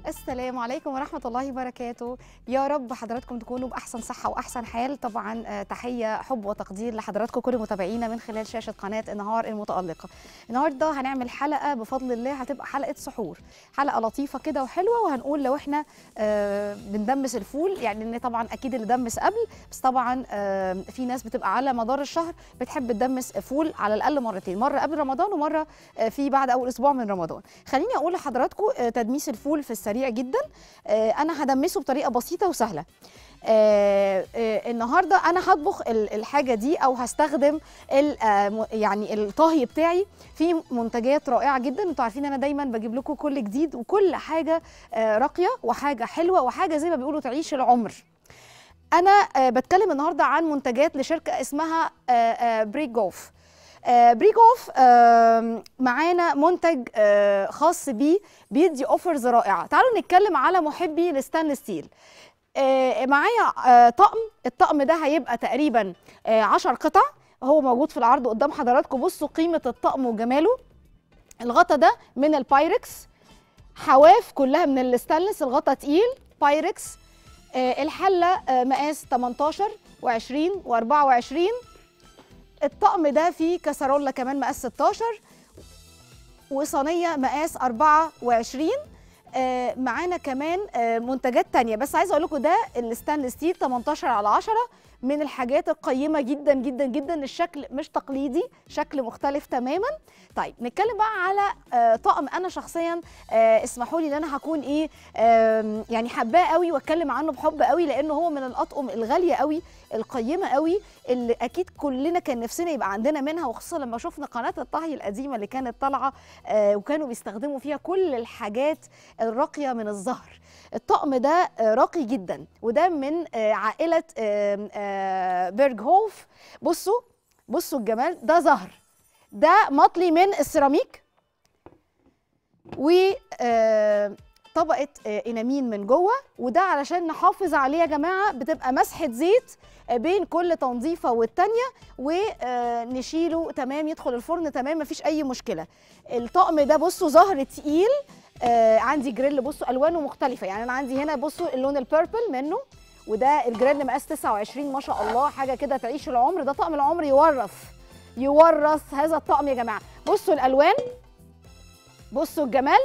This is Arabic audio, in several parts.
السلام عليكم ورحمة الله وبركاته. يا رب حضراتكم تكونوا بأحسن صحة وأحسن حال. طبعا تحية حب وتقدير لحضراتكم كل متابعينا من خلال شاشة قناة النهار المتألقة. النهاردة هنعمل حلقة بفضل الله هتبقى حلقة سحور، حلقة لطيفة كده وحلوة، وهنقول لو احنا بندمس الفول، يعني ان طبعا اكيد اللي دمس قبل، بس طبعا في ناس بتبقى على مدار الشهر بتحب تدمس فول على الأقل مرتين، مرة قبل رمضان ومرة في بعد أول أسبوع من رمضان. خليني أقول لحضراتكم تدميس الفول في السريع جدا. انا هدمسه بطريقه بسيطه وسهله. النهارده انا هطبخ الحاجه دي او هستخدم يعني الطهي بتاعي في منتجات رائعه جدا. انتوا عارفين انا دايما بجيب لكم كل جديد وكل حاجه راقيه وحاجه حلوه وحاجه زي ما بيقولوا تعيش العمر. انا بتكلم النهارده عن منتجات لشركه اسمها بريجوف. بريجوف معانا منتج خاص بيه بيدي اوفرز رائعه. تعالوا نتكلم على محبي الستانلس ستيل. معايا الطقم ده هيبقى تقريبا 10 قطع، هو موجود في العرض قدام حضراتكم. بصوا قيمه الطقم وجماله. الغطا ده من البايركس، حواف كلها من الستانلس، الغطا تقيل بايركس. الحله مقاس 18 و20 و24. الطقم ده فيه كسرولة كمان مقاس 16 وصينية مقاس 24. معانا كمان منتجات تانية، بس عايزة اقول لكم ده الستانلس ستيل 18/10 من الحاجات القيمة جدا جدا جدا. الشكل مش تقليدي، شكل مختلف تماما. طيب نتكلم بقى على طقم انا شخصيا اسمحوا لي ان انا هكون يعني حباه قوي واتكلم عنه بحب قوي، لانه هو من الاطقم الغاليه قوي القيمه قوي اللي اكيد كلنا كان نفسنا يبقى عندنا منها، وخصوصا لما شفنا قناه الطهي القديمه اللي كانت طالعه وكانوا بيستخدموا فيها كل الحاجات الراقيه من الزهر. الطقم ده راقي جدا، وده من عائله بيرجهوف. بصوا الجمال ده. زهر ده مطلي من السيراميك، وطبقه انامين من جوه، وده علشان نحافظ عليه يا جماعه. بتبقى مسحه زيت بين كل تنظيفه والتانيه، ونشيله تمام يدخل الفرن تمام مفيش اي مشكله. الطقم ده بصوا زهر تقيل. عندي جريل، بصوا الوانه مختلفه، يعني انا عندي هنا بصوا اللون البيربل منه، وده الجريل مقاس 29 ما شاء الله، حاجه كده تعيش العمر. ده طقم العمر يورث هذا الطقم يا جماعه. بصوا الالوان، بصوا الجمال.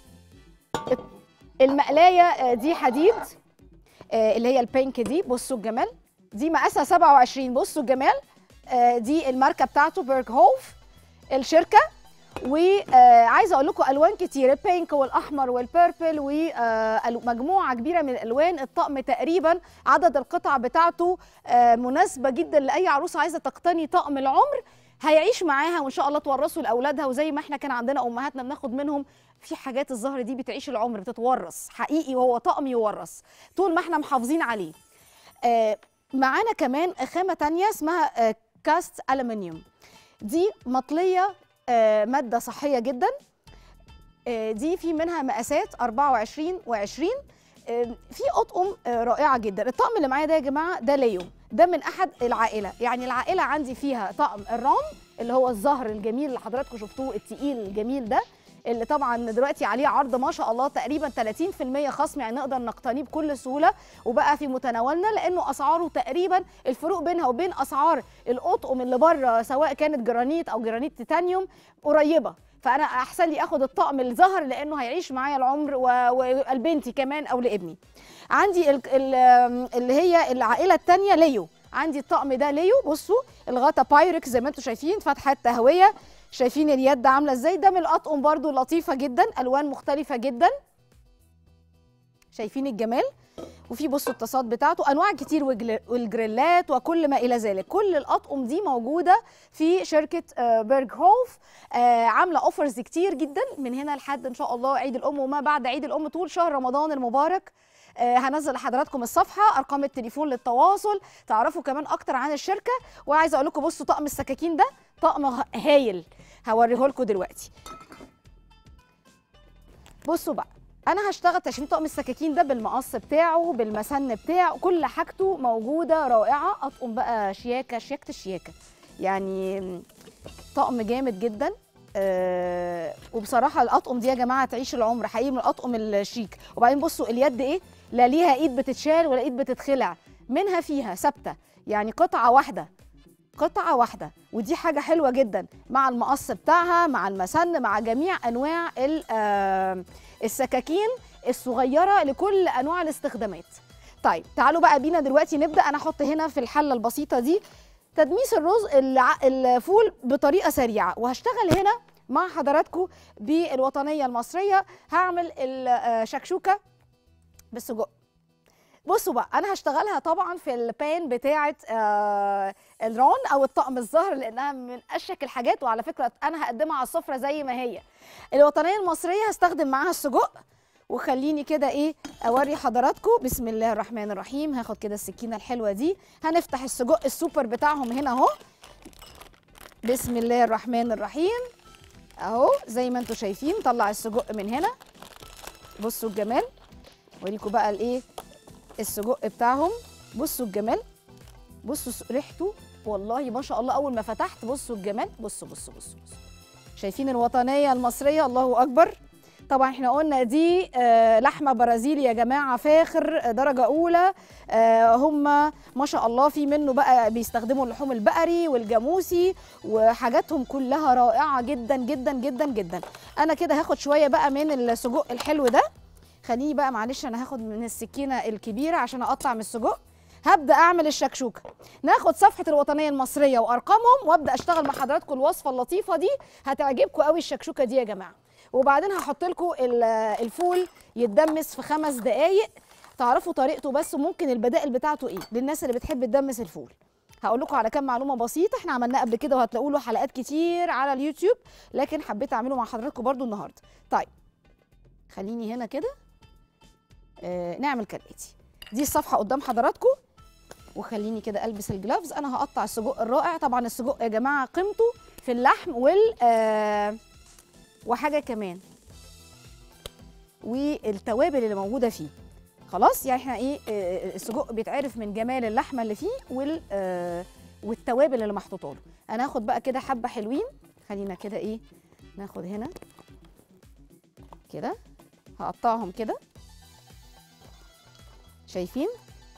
المقلايه دي حديد اللي هي البينك دي، بصوا الجمال. دي مقاسها 27، بصوا الجمال. دي الماركه بتاعته بيرجهوف الشركه. وعايزه اقول لكم الوان كتير، البينك والاحمر والبيربل ومجموعه كبيره من الالوان. الطقم تقريبا عدد القطع بتاعته مناسبه جدا لاي عروسه عايزه تقتني طقم العمر، هيعيش معاها وان شاء الله تورثه لاولادها. وزي ما احنا كان عندنا امهاتنا بناخد منهم في حاجات الزهر دي بتعيش العمر، بتتورث حقيقي، وهو طقم يورث طول ما احنا محافظين عليه. معانا كمان خامه تانية اسمها كاست ألمنيوم. دي مطليه ماده صحيه جدا. دي في منها مقاسات 24 و20. في اطقم رائعه جدا. الطقم اللي معايا ده يا جماعه ده ليو، ده من احد العائله، يعني العائله عندي فيها طقم الرام اللي هو الزهر الجميل اللي حضراتكم شفتوه التقيل الجميل ده، اللي طبعا دلوقتي عليه عرض ما شاء الله تقريبا 30% خصم، يعني نقدر نقتنيه بكل سهوله وبقى في متناولنا، لانه اسعاره تقريبا الفروق بينها وبين اسعار الاطقم اللي بره سواء كانت جرانيت او جرانيت تيتانيوم قريبه. فانا احسن لي اخد الطقم الزهر لانه هيعيش معايا العمر ولبنتي كمان او لابني. عندي اللي هي العائله الثانيه ليو. عندي الطقم ده ليو، بصوا الغطا بايركس زي ما انتم شايفين، فتحات تهويه، شايفين اليد عامله ازاي. ده من الاطقم برضو لطيفه جدا، الوان مختلفه جدا، شايفين الجمال. وفي بصوا الطاسات بتاعته انواع كتير والجريلات وكل ما الى ذلك. كل الاطقم دي موجوده في شركه بيرجهوف. عامله اوفرز كتير جدا من هنا لحد ان شاء الله عيد الام وما بعد عيد الام، طول شهر رمضان المبارك. هنزل لحضراتكم الصفحه، ارقام التليفون للتواصل، تعرفوا كمان اكتر عن الشركه. وعايزه اقول لكم بصوا طقم السكاكين ده طقم هايل، هوريه لكم دلوقتي. بصوا بقى، انا هشتغل تشميع طقم السكاكين ده بالمقص بتاعه بالمسن بتاعه، كل حاجته موجوده رائعه. اطقم بقى شياكه، شياكه الشياكه، يعني طقم جامد جدا. وبصراحه الاطقم دي يا جماعه تعيش العمر، حقيقي من الاطقم الشيك. وبعدين بصوا اليد ايه، لا ليها ايد بتتشال ولا ايد بتتخلع، منها فيها ثابته، يعني قطعه واحده، قطعه واحده. ودي حاجه حلوه جدا مع المقص بتاعها، مع المسن، مع جميع انواع السكاكين الصغيره لكل انواع الاستخدامات. طيب تعالوا بقى بينا دلوقتي نبدا. انا احط هنا في الحله البسيطه دي تدميس الفول بطريقه سريعه، وهشتغل هنا مع حضراتكم بالوطنيه المصريه. هعمل الشكشوكه بالسجق. بصوا بقى انا هشتغلها طبعا في البان بتاعه الرون او الطقم الزهر، لانها من اشيك الحاجات، وعلى فكره انا هقدمها على السفره زي ما هي. الوطنيه المصريه هستخدم معاها السجق، وخليني كده ايه اوري حضراتكم. بسم الله الرحمن الرحيم. هاخد كده السكينه الحلوه دي، هنفتح السجق السوبر بتاعهم هنا اهو. بسم الله الرحمن الرحيم اهو زي ما انتم شايفين. طلع السجق من هنا، بصوا الجمال. اوريكم بقى الايه السجق بتاعهم، بصوا الجمال، بصوا ريحته والله ما شاء الله. اول ما فتحت بصوا الجمال، بصوا بصوا بصوا, بصوا. شايفين الوطنيه المصريه، الله اكبر. طبعا احنا قلنا دي لحمه برازيلي يا جماعه، فاخر درجه اولى. هم ما شاء الله في منه بقى بيستخدموا اللحوم البقري والجاموسي، وحاجاتهم كلها رائعه جدا جدا جدا جدا. انا كده هاخد شويه بقى من السجق الحلو ده. خليني بقى معلش انا هاخد من السكينه الكبيره عشان اقطع من السجق. هبدا اعمل الشكشوكه. ناخد صفحه الوطنيه المصريه وارقامهم، وابدا اشتغل مع حضراتكم الوصفه اللطيفه دي. هتعجبكم قوي الشكشوكه دي يا جماعه. وبعدين هحط لكم الفول يتدمس في 5 دقائق، تعرفوا طريقته. بس ممكن البدائل بتاعته ايه للناس اللي بتحب تدمس الفول. هقول لكم على كام معلومه بسيطه احنا عملناها قبل كده، وهتلاقوا له حلقات كتير على اليوتيوب، لكن حبيت اعمله مع حضراتكم برده النهارده. طيب خليني هنا كده نعمل كالاتي. دي الصفحه قدام حضراتكم، وخليني كده البس الجلافز. انا هقطع السجق الرائع. طبعا السجق يا جماعه قيمته في اللحم وحاجه كمان، والتوابل اللي موجوده فيه. خلاص يعني احنا ايه السجق بيتعرف من جمال اللحمه اللي فيه والتوابل اللي محطوطه له. انا هاخد بقى كده حبه حلوين. خلينا كده ايه ناخد هنا كده، هقطعهم كده شايفين.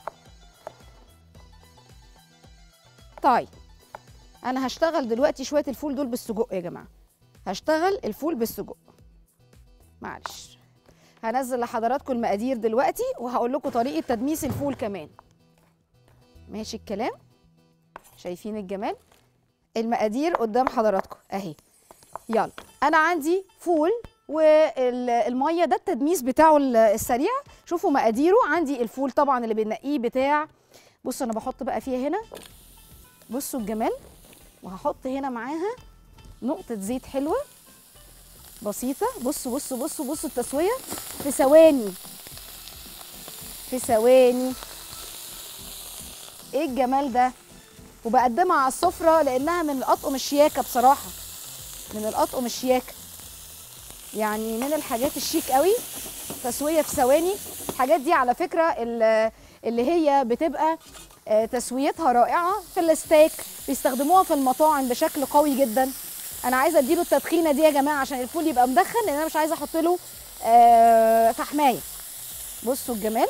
طيب انا هشتغل دلوقتي شويه الفول دول بالسجق يا جماعه. هشتغل الفول بالسجق. معلش هنزل لحضراتكم المقادير دلوقتي، وهقول لكم طريقه تدميس الفول كمان. ماشي الكلام. شايفين الجمال. المقادير قدام حضراتكم اهي. يلا انا عندي فول والميه، ده التدميس بتاعه السريع. شوفوا مقاديره. عندي الفول طبعا اللي بنقيه بتاع، بصوا انا بحط بقى فيها هنا، بصوا الجمال. وهحط هنا معاها نقطه زيت حلوه بسيطه. بصوا بصوا بصوا بصوا التسويه في ثواني، في ثواني. ايه الجمال ده. وبقدمها على السفره لانها من الاطقم الشياكه بصراحه، من الاطقم الشياكه، يعني من الحاجات الشيك قوي. تسويه في ثواني. الحاجات دي على فكره اللي هي بتبقى تسويتها رائعه في الستيك، بيستخدموها في المطاعم بشكل قوي جدا. انا عايزه اديله التدخينه دي يا جماعه عشان الفول يبقى مدخن، لان انا مش عايزه احط له فحمايه. بصوا الجمال.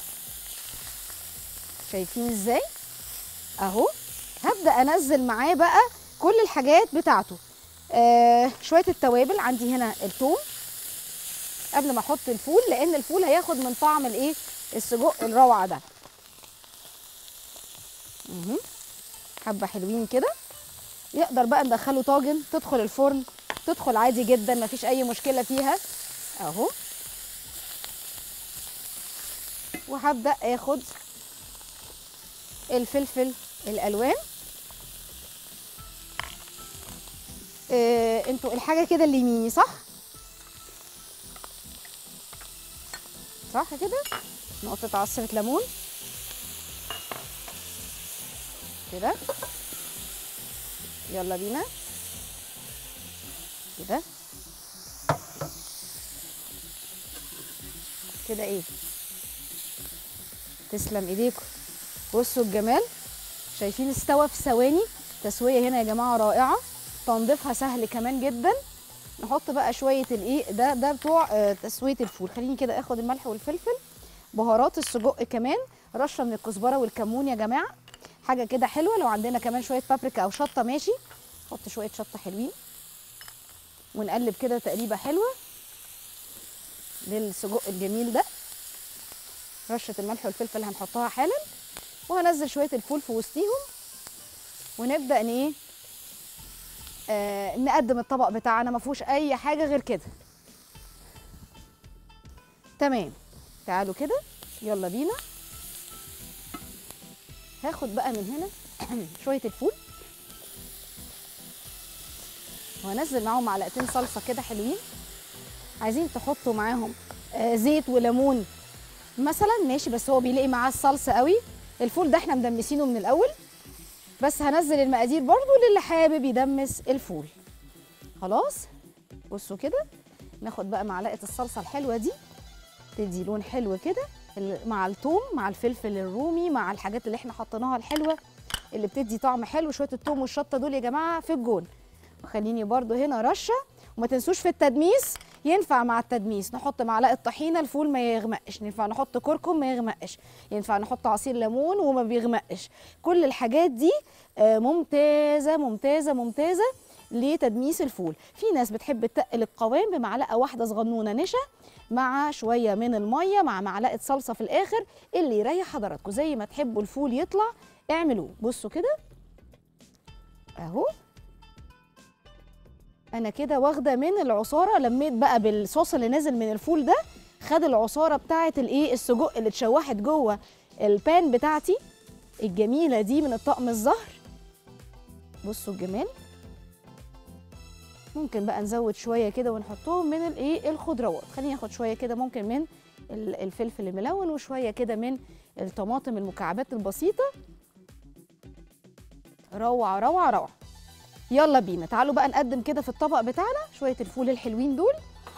شايفين ازاي اهو. هبدا انزل معاه بقى كل الحاجات بتاعته. شويه التوابل. عندي هنا الثوم قبل ما احط الفول، لان الفول هياخد من طعم الايه السجق الروعه ده. حبه حلوين كده. يقدر بقى ندخله طاجن، تدخل الفرن، تدخل عادي جدا، مفيش اي مشكله فيها اهو. وهبدا اخد الفلفل الالوان. انتوا الحاجه كده اللي يميني صح كده. نقطه عصره ليمون كده. يلا بينا كده كده. ايه تسلم ايديكم. بصوا الجمال. شايفين استوى في ثواني. تسويه هنا يا جماعه رائعه. تنظيفها سهل كمان جدا. نحط بقى شويه الايه ده بتوع تسويه الفول. خليني كده اخد الملح والفلفل، بهارات السجق كمان، رشه من الكزبره والكمون يا جماعه، حاجه كده حلوه. لو عندنا كمان شويه بابريكا او شطه ماشي، نحط شويه شطه حلوين ونقلب كده تقليبه حلوه للسجق الجميل ده. رشه الملح والفلفل هنحطها حالا، وهنزل شويه الفول في وسطيهم، ونبدا ايه نقدم الطبق بتاعنا. ما فيهوش اي حاجه غير كده. تمام، تعالوا كده يلا بينا. هاخد بقى من هنا شويه الفول، وهنزل معاهم معلقتين صلصه كده حلوين. عايزين تحطوا معاهم زيت وليمون مثلا ماشي، بس هو بيلاقي معاه الصلصه قوي. الفول ده احنا مدمسينه من الاول، بس هنزل المقادير برضو للي حابب يدمس الفول. خلاص بصوا كده، ناخد بقى معلقه الصلصه الحلوه دي، تدي لون حلو كده مع الثوم مع الفلفل الرومي مع الحاجات اللي احنا حطيناها الحلوه اللي بتدي طعم حلو. شويه الثوم والشطه دول يا جماعه في الجون. وخليني برضو هنا رشه، وما تنسوش في التدميس ينفع مع التدميس نحط معلقه طحينه الفول ما يغمقش، ينفع نحط كركم ما يغمقش، ينفع نحط عصير ليمون وما بيغمقش. كل الحاجات دي ممتازه ممتازه ممتازه لتدميس الفول. في ناس بتحب تقل القوام بمعلقه واحده صغنونه نشا مع شويه من الميه مع معلقه صلصه في الاخر، اللي يريح حضراتكم زي ما تحبوا الفول يطلع اعملوه. بصوا كده اهو، انا كده واخده من العصاره، لميت بقى بالصوص اللي نازل من الفول ده، خد العصاره بتاعه الايه السجق اللي اتشوحت جوه البان بتاعتي الجميله دي من الطقم الزهر. بصوا الجمال. ممكن بقى نزود شويه كده ونحطهم من الايه الخضروات. خليني اخد شويه كده ممكن من الفلفل الملون، وشويه كده من الطماطم المكعبات البسيطه. روعه روعه روعه. يلا بينا تعالوا بقى نقدم كده في الطبق بتاعنا شويه الفول الحلوين دول.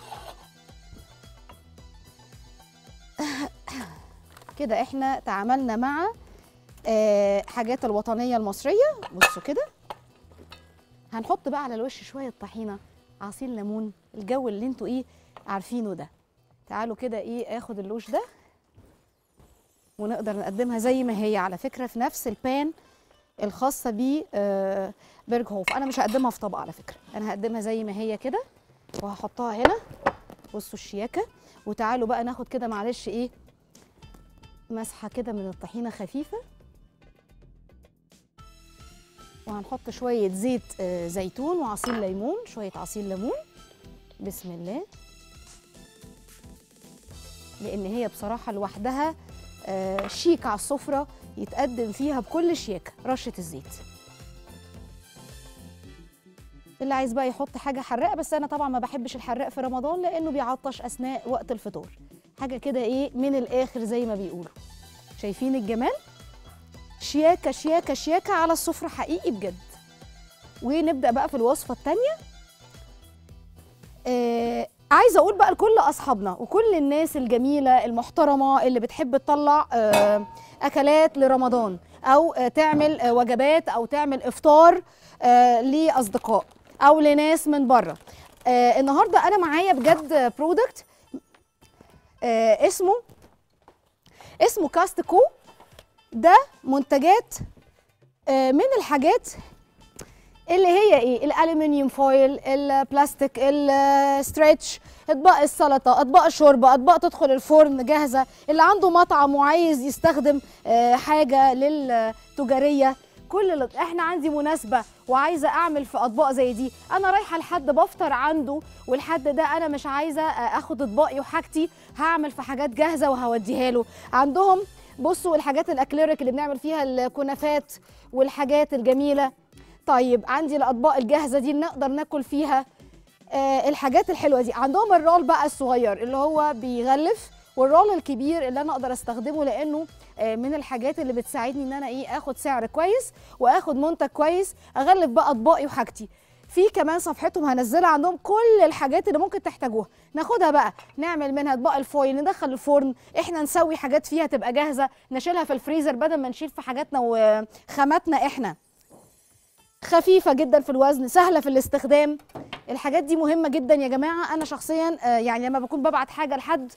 كده احنا تعاملنا مع حاجات الوطنيه المصريه. بصوا كده، هنحط بقى على الوش شويه طحينه، عصير ليمون، الجو اللي انتوا ايه عارفينه ده. تعالوا كده ايه اخد اللوش ده، ونقدر نقدمها زي ما هي على فكره في نفس البان الخاصه ب بيرجهوف. انا مش هقدمها في طبق على فكره، انا هقدمها زي ما هي كده وهحطها هنا. بصوا الشياكه. وتعالوا بقى ناخد كده معلش ايه مسحه كده من الطحينه خفيفه، وهنحط شويه زيت زيتون وعصير ليمون، شويه عصير ليمون. بسم الله. لان هي بصراحه لوحدها شيك على السفره يتقدم فيها بكل شياكه. رشه الزيت. اللي عايز بقى يحط حاجه حراقه، بس انا طبعا ما بحبش الحراق في رمضان لانه بيعطش اثناء وقت الفطور. حاجه كده ايه من الاخر زي ما بيقولوا. شايفين الجمال؟ شياكه شياكه شياكه على السفره حقيقي بجد. ونبدا بقى في الوصفه الثانيه. عايزه اقول بقى لكل اصحابنا وكل الناس الجميله المحترمه اللي بتحب تطلع اكلات لرمضان، او تعمل وجبات، او تعمل افطار لاصدقاء او لناس من بره. النهارده انا معايا بجد برودكت اسمه كاستكو. ده منتجات من الحاجات اللي هي ايه الالومنيوم فويل، البلاستيك، الستريتش، اطباق السلطه، اطباق الشوربه، اطباق تدخل الفرن جاهزه. اللي عنده مطعم وعايز يستخدم حاجه للتجاريه، احنا عندي مناسبه وعايزه اعمل في اطباق زي دي. انا رايحه لحد بفطر عنده، والحد ده انا مش عايزه اخد اطباقي وحاجتي، هعمل في حاجات جاهزه وهوديها له. عندهم بصوا الحاجات الاكليريك اللي بنعمل فيها الكنافات والحاجات الجميله. طيب عندي الاطباق الجاهزه دي نقدر ناكل فيها الحاجات الحلوه دي. عندهم الرول بقى الصغير اللي هو بيغلف، والرول الكبير اللي انا اقدر استخدمه لانه من الحاجات اللي بتساعدني ان انا ايه اخد سعر كويس واخد منتج كويس، اغلف بقى اطباقي وحاجتي. في كمان صفحتهم هنزلها عندهم كل الحاجات اللي ممكن تحتاجوها، ناخدها بقى نعمل منها اطباق الفويل، ندخل الفرن، احنا نسوي حاجات فيها تبقى جاهزه، نشيلها في الفريزر بدل ما نشيل في حاجاتنا وخاماتنا. احنا خفيفه جدا في الوزن، سهله في الاستخدام. الحاجات دي مهمه جدا يا جماعه. انا شخصيا يعني لما بكون ببعت حاجه لحد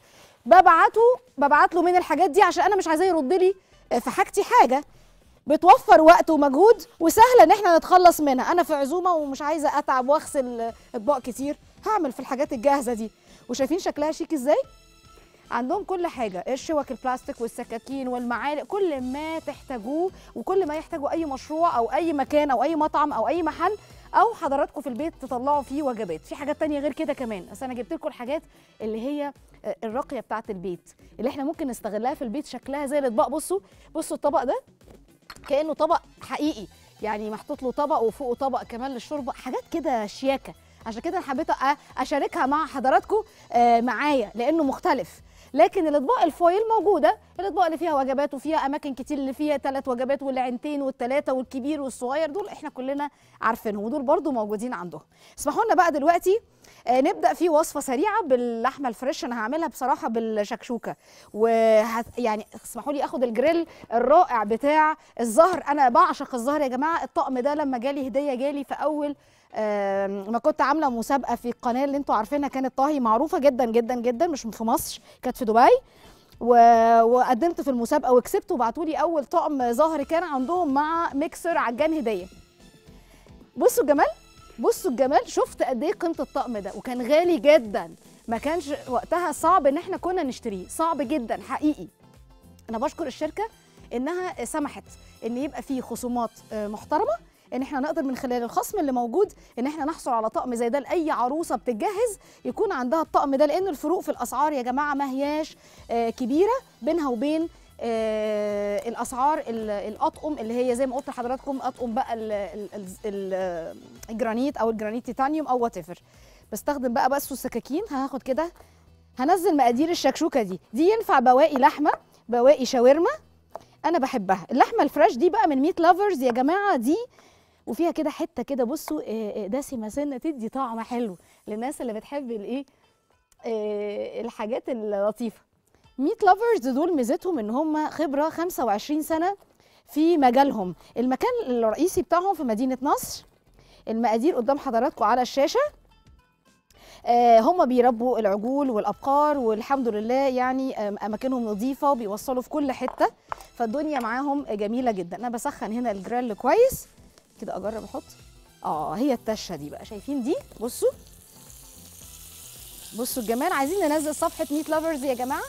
ببعت له من الحاجات دي، عشان انا مش عايزاه يرد لي في حاجتي حاجه بتوفر وقت ومجهود وسهله ان احنا نتخلص منها. انا في عزومه ومش عايزه اتعب واغسل اطباق كتير، هعمل في الحاجات الجاهزه دي. وشايفين شكلها شيك ازاي؟ عندهم كل حاجه، الشوك البلاستيك والسكاكين والمعالق، كل ما تحتاجوه وكل ما يحتاجوا اي مشروع او اي مكان او اي مطعم او اي محل او حضراتكم في البيت تطلعوا فيه وجبات. في حاجات تانية غير كده كمان، بس انا جبت لكم الحاجات اللي هي الراقيه بتاعه البيت اللي احنا ممكن نستغلها في البيت. شكلها زي الاطباق. بصوا الطبق ده كانه طبق حقيقي، يعني محطوط له طبق وفوقه طبق كمان للشوربه، حاجات كده شياكه. عشان كده انا حبيت اشاركها مع حضراتكم معايا لانه مختلف. لكن الاطباق الفويل موجوده، الاطباق اللي فيها وجبات وفيها اماكن كتير، اللي فيها 3 وجبات والعينتين والثلاثه والكبير والصغير، دول احنا كلنا عارفينهم ودول برضو موجودين عندهم. اسمحوا لنا بقى دلوقتي نبدا في وصفه سريعه باللحمه الفريش. انا هعملها بصراحه بالشكشوكه، يعني اسمحوا لي اخد الجريل الرائع بتاع الزهر. انا بعشق الزهر يا جماعه. الطقم ده لما جالي هديه، جالي في اول ما كنت عامله مسابقه في القناه اللي انتوا عارفينها، كانت طهي معروفه جدا جدا جدا، مش في مصر، كانت في دبي، وقدمت في المسابقه وكسبت، وبعتوا لي اول طقم زهر كان عندهم مع ميكسر عجان هديه. بصوا الجمال، بصوا الجمال. شفت قد ايه قيمه الطقم ده، وكان غالي جدا، ما كانش وقتها صعب ان احنا كنا نشتريه، صعب جدا حقيقي. انا بشكر الشركه انها سمحت ان يبقى فيه خصومات محترمه، ان احنا نقدر من خلال الخصم اللي موجود ان احنا نحصل على طقم زي ده لاي عروسه بتتجهز يكون عندها الطقم ده. لان الفروق في الاسعار يا جماعه ما هياش كبيره بينها وبين الاسعار الاطقم اللي هي زي ما قلت لحضراتكم، اطقم بقى الجرانيت او الجرانيت تيتانيوم او وات ايفر. بستخدم بقى السكاكين. هاخد كده، هنزل مقادير الشكشوكه دي ينفع بواقي لحمه، بواقي شاورما، انا بحبها. اللحمه الفريش دي بقى من ميت لافرز يا جماعه، دي وفيها كده حته كده بصوا دسمه سنه، تدي طعم حلو للناس اللي بتحب الايه الحاجات اللطيفه. ميت لافرز دول ميزتهم ان هم خبره 25 سنه في مجالهم. المكان الرئيسي بتاعهم في مدينه نصر. المقادير قدام حضراتكم على الشاشه. هم بيربوا العجول والابقار، والحمد لله يعني اماكنهم نظيفه وبيوصلوا في كل حته، فالدنيا معاهم جميله جدا. انا بسخن هنا الجريل كويس كده، اجرب احط هي التشه دي بقى، شايفين دي؟ بصوا الجمال. عايزين ننزل صفحه ميت لافرز يا جماعه،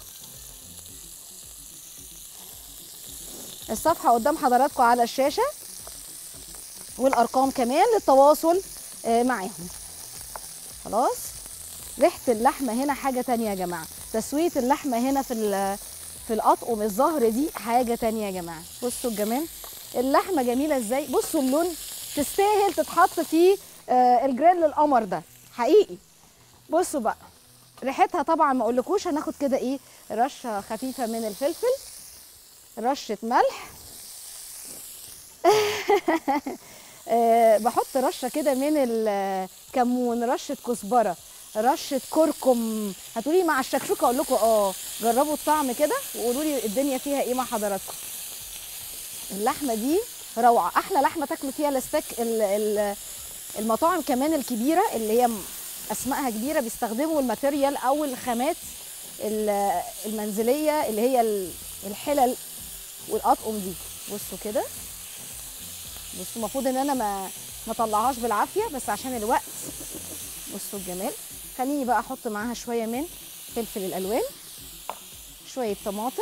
الصفحه قدام حضراتكم على الشاشه، والارقام كمان للتواصل معاهم. خلاص، ريحه اللحمه هنا حاجه تانية يا جماعه، تسويه اللحمه هنا في الاطقم الزهر دي حاجه تانية يا جماعه. بصوا الجمال، اللحمه جميله ازاي، بصوا اللون، تستاهل تتحط في الجريل القمر ده حقيقي. بصوا بقى ريحتها طبعا ما اقولكوش. هناخد كده ايه، رشه خفيفه من الفلفل، رشه ملح بحط رشه كده من الكمون، رشه كزبره، رشه كركم. هتقولي مع الشكشوكه، اقول لكم جربوا الطعم كده وقولوا لي الدنيا فيها ايه مع حضراتكم. اللحمه دي روعه، احلى لحمه تاكلوا فيها الستيك. المطاعم كمان الكبيره اللي هي اسمائها كبيره بيستخدموا الماتيريال او الخامات المنزليه اللي هي الحلل والاطقم دي. بصوا كده، بصوا المفروض ان انا ما اطلعهاش بالعافيه بس عشان الوقت. بصوا الجمال. خليني بقى احط معاها شويه من فلفل الالوان، شويه طماطم،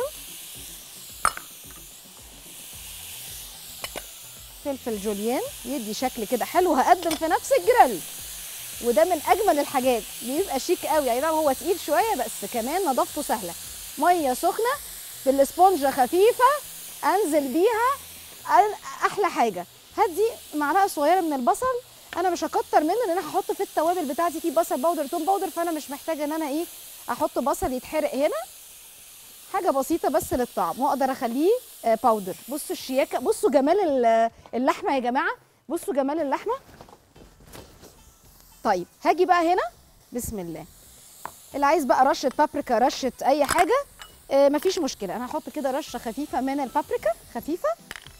فلفل جوليان يدي شكل كده حلو. هقدم في نفس الجريل، وده من اجمل الحاجات، بيبقى شيك قوي يعني. هو تقيل شويه بس كمان نظافته سهله. ميه سخنه بالاسبونجه خفيفه انزل بيها، احلى حاجه. هدي معلقه صغيره من البصل، انا مش هكتر منه لان انا هحط في التوابل بتاعتي فيه بصل باودر توم باودر، فانا مش محتاجه ان انا احط بصل يتحرق هنا، حاجه بسيطه بس للطعم، واقدر اخليه باودر. بصوا الشياكه، بصوا جمال اللحمه يا جماعه، بصوا جمال اللحمه. طيب هاجي بقى هنا، بسم الله، اللي عايز بقى رشه بابريكا، رشه اي حاجه مفيش مشكله. انا هحط كده رشه خفيفه من البابريكا خفيفه.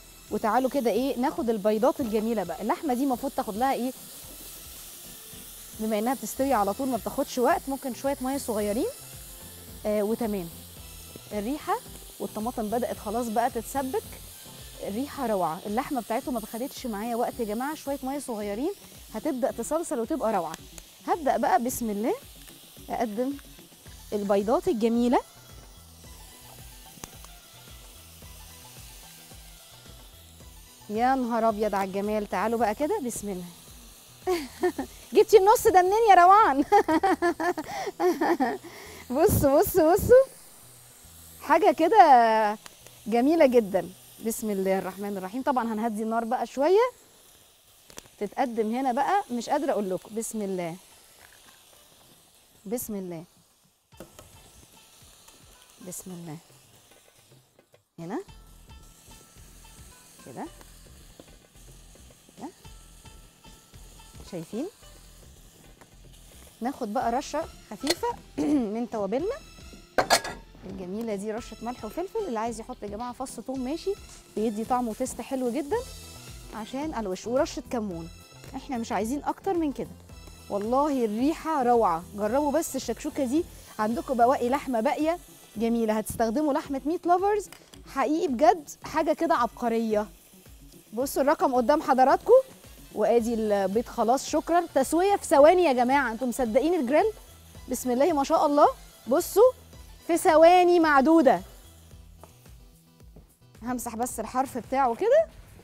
وتعالوا كده ناخد البيضات الجميله بقى. اللحمه دي المفروض تاخد لها بما انها بتستوي على طول ما بتاخدش وقت، ممكن شويه ميه صغيرين وتمام. الريحه والطماطم بدات خلاص بقى تتسبك، الريحه روعه. اللحمه بتاعته ما خدتش معايا وقت يا جماعه، شويه ميه صغيرين هتبدا تصلصل وتبقى روعه. هبدا بقى بسم الله اقدم البيضات الجميله. يا نهار ابيض على الجمال. تعالوا بقى كده بسم الله. جبتي النص ده منين يا روان؟ بصوا بصوا بصوا، حاجه كده جميله جدا. بسم الله الرحمن الرحيم. طبعا هنهدي النار بقى شويه، تتقدم هنا بقى مش قادره اقول لكم. بسم الله بسم الله بسم الله. هنا كده كده، شايفين؟ ناخد بقى رشه خفيفه من توابلنا الجميله دي، رشه ملح وفلفل. اللي عايز يحط يا جماعه فص ثوم ماشي، بيدي طعم وتست حلو جدا عشان على الوش، ورشه كمون. احنا مش عايزين اكتر من كده. والله الريحه روعه. جربوا بس الشكشوكه دي. عندكم بواقي لحمه باقيه جميله، هتستخدموا لحمه ميت لافرز حقيقي بجد، حاجه كده عبقريه. بصوا الرقم قدام حضراتكم، وادي البيض خلاص. شكرا. تسويه في ثواني يا جماعه، انتم مصدقين الجريل؟ بسم الله ما شاء الله. بصوا في ثواني معدوده. همسح بس الحرف بتاعه كده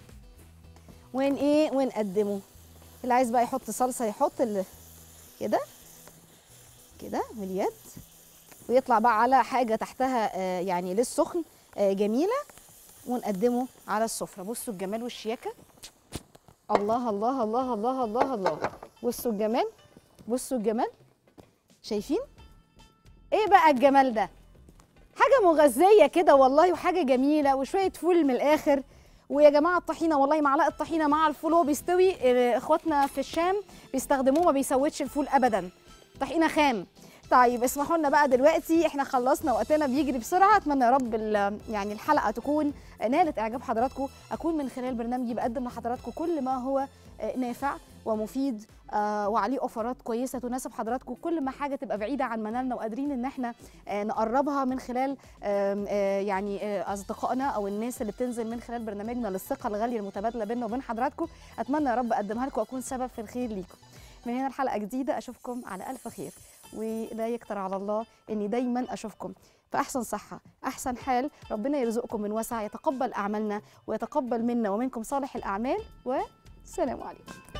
ونقدمه. اللي عايز بقى يحط صلصه يحط كده كده باليد، ويطلع بقى على حاجه تحتها يعني للسخن جميله، ونقدمه على السفره. بصوا الجمال والشياكه. الله الله الله الله الله الله. بصوا الجمال، بصوا الجمال. شايفين ايه بقى الجمال ده؟ حاجه مغذيه كده والله، وحاجه جميله، وشويه فول من الاخر. ويا جماعه الطحينه، والله معلقه طحينه مع الفول وهو بيستوي، اخواتنا في الشام بيستخدموه، ما بيسودش الفول ابدا، طحينه خام. طيب اسمحوا لنا بقى دلوقتي، احنا خلصنا وقتنا بيجري بسرعه. اتمنى يا رب يعني الحلقه تكون نالت اعجاب حضراتكم، اكون من خلال برنامجي بقدم لحضراتكم كل ما هو نافع ومفيد وعليه اوفرات كويسه تناسب حضراتكم. كل ما حاجه تبقى بعيده عن منالنا وقادرين ان احنا نقربها من خلال يعني اصدقائنا او الناس اللي بتنزل من خلال برنامجنا للثقه الغاليه المتبادله بيننا وبين حضراتكم، اتمنى يا رب اقدمها لكم واكون سبب في الخير ليكم. من هنا الحلقه جديده، اشوفكم على الف خير، ولا يكتر على الله اني دايما اشوفكم في احسن صحه، احسن حال. ربنا يرزقكم من وسع، يتقبل اعمالنا ويتقبل منا ومنكم صالح الاعمال، والسلام عليكم.